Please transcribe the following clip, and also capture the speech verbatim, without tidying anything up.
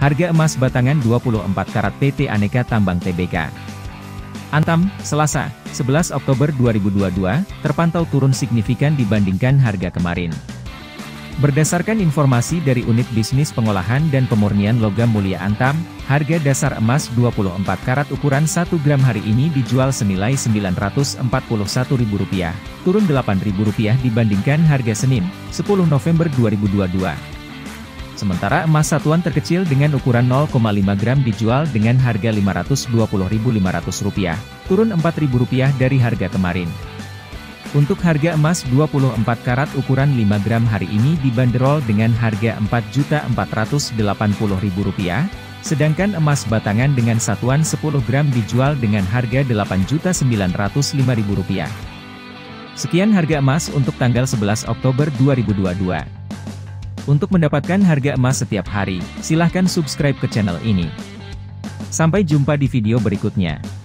Harga emas batangan dua puluh empat karat P T Aneka Tambang T B K Antam, Selasa, sebelas Oktober dua ribu dua puluh dua, terpantau turun signifikan dibandingkan harga kemarin. Berdasarkan informasi dari Unit Bisnis Pengolahan dan Pemurnian Logam Mulia Antam, harga dasar emas dua puluh empat karat ukuran satu gram hari ini dijual senilai sembilan ratus empat puluh satu ribu rupiah, turun delapan ribu rupiah dibandingkan harga Senin, sepuluh November dua ribu dua puluh dua. Sementara emas satuan terkecil dengan ukuran nol koma lima gram dijual dengan harga lima ratus dua puluh ribu lima ratus rupiah, turun empat ribu rupiah dari harga kemarin. Untuk harga emas dua puluh empat karat ukuran lima gram hari ini dibanderol dengan harga empat juta empat ratus delapan puluh ribu rupiah, sedangkan emas batangan dengan satuan sepuluh gram dijual dengan harga delapan juta sembilan ratus lima ribu rupiah. Sekian harga emas untuk tanggal sebelas Oktober dua ribu dua puluh dua. Untuk mendapatkan harga emas setiap hari, silahkan subscribe ke channel ini. Sampai jumpa di video berikutnya.